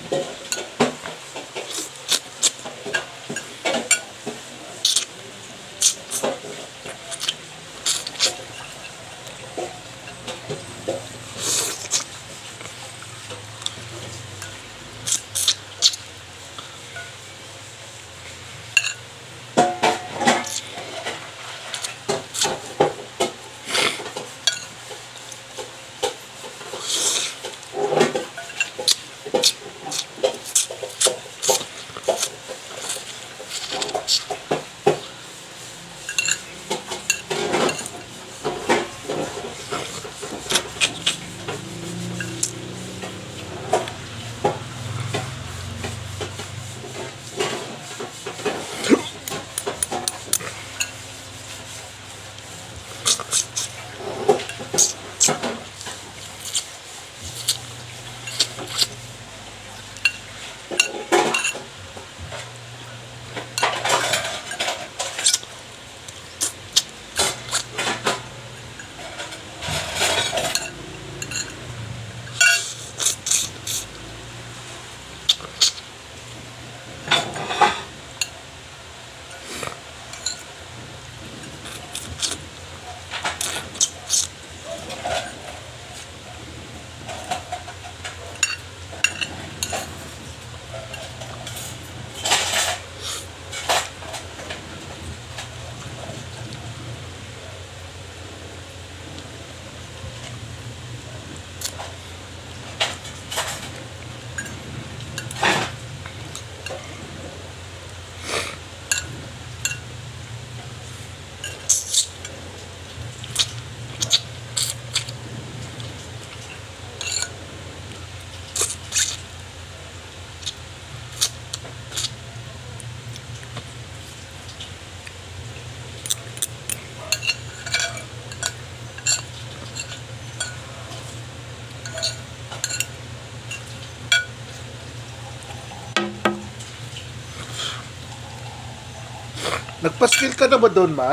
Nagpaskil ka na ba doon, ma?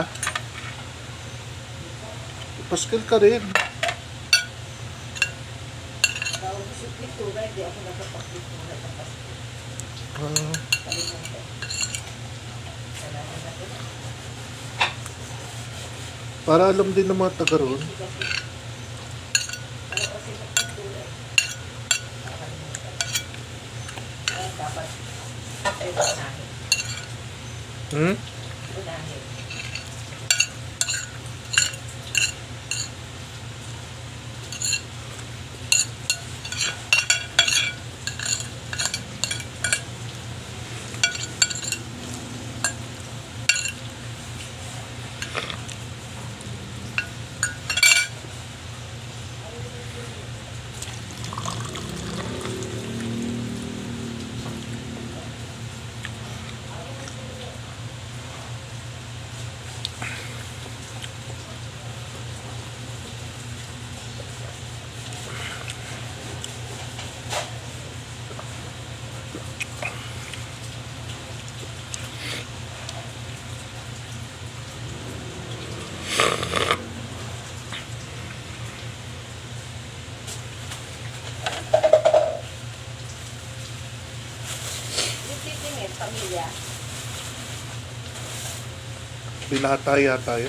Nagpaskil ka rin. Para alam din ng mga taga roon. Hmm? Pamilya. Binataya tayo.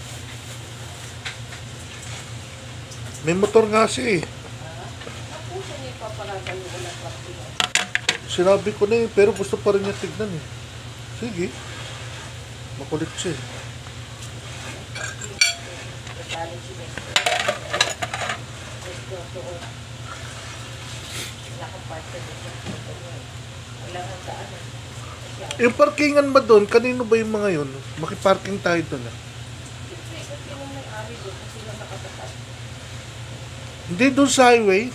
May motor nga siya eh. Ako siya niya papalagan yung ulat pagkino. Sinabi ko na eh, pero gusto pa rin niya tignan eh. Sige. Makulit siya eh. Galing si Mesto. Mesto doon. Nakaparte doon sa dito niya. Wala nga daanan. Yung parkingan ba doon? Kanino ba yung mga yun? Makiparking tayo doon ah. Siyempre, kasi yung may-ari doon kasi sila nakatakas. Hindi doon sa highway.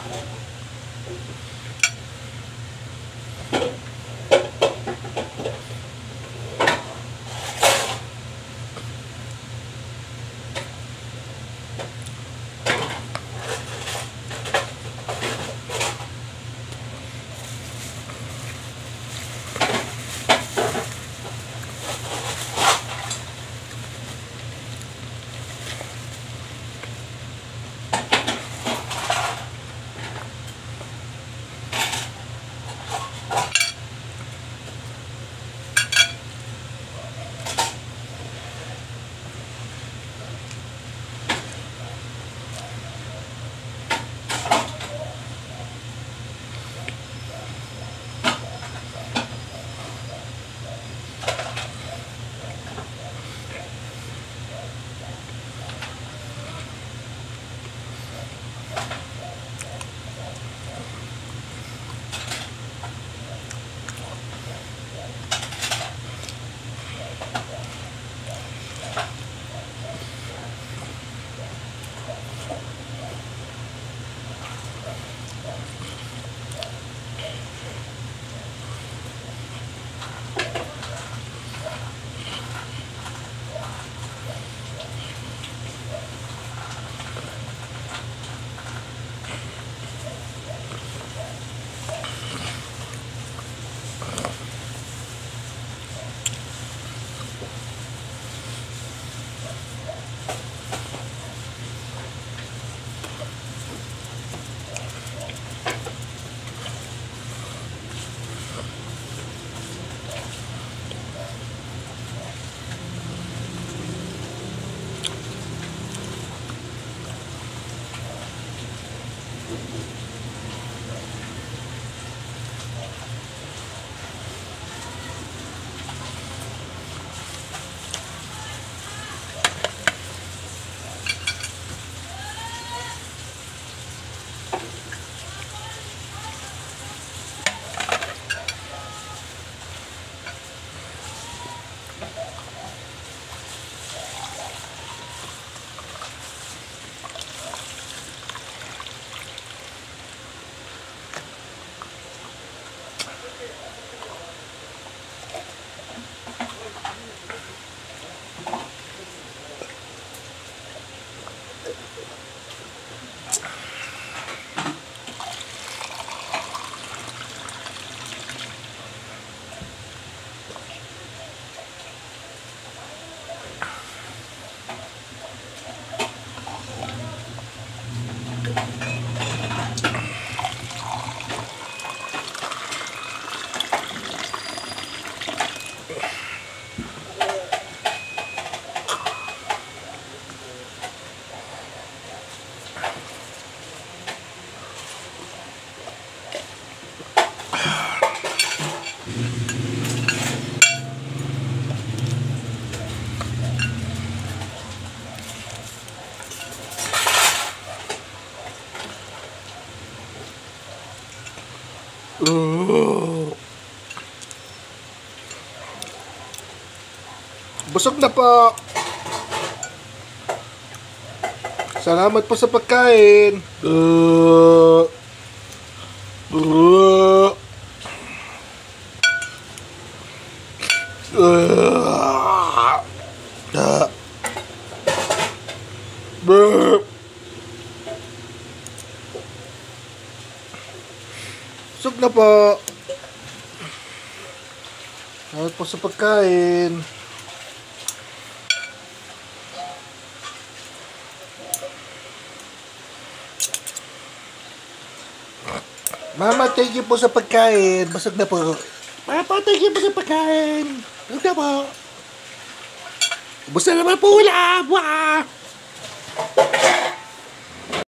Busog na po. Salamat po sa pagkain. Busog na po. Salamat po sa pagkain. Mama, thank you po sa pagkain. Busog na po. Papa, thank you po sa pagkain. Busog na po. Busog naman po ulam. Wah!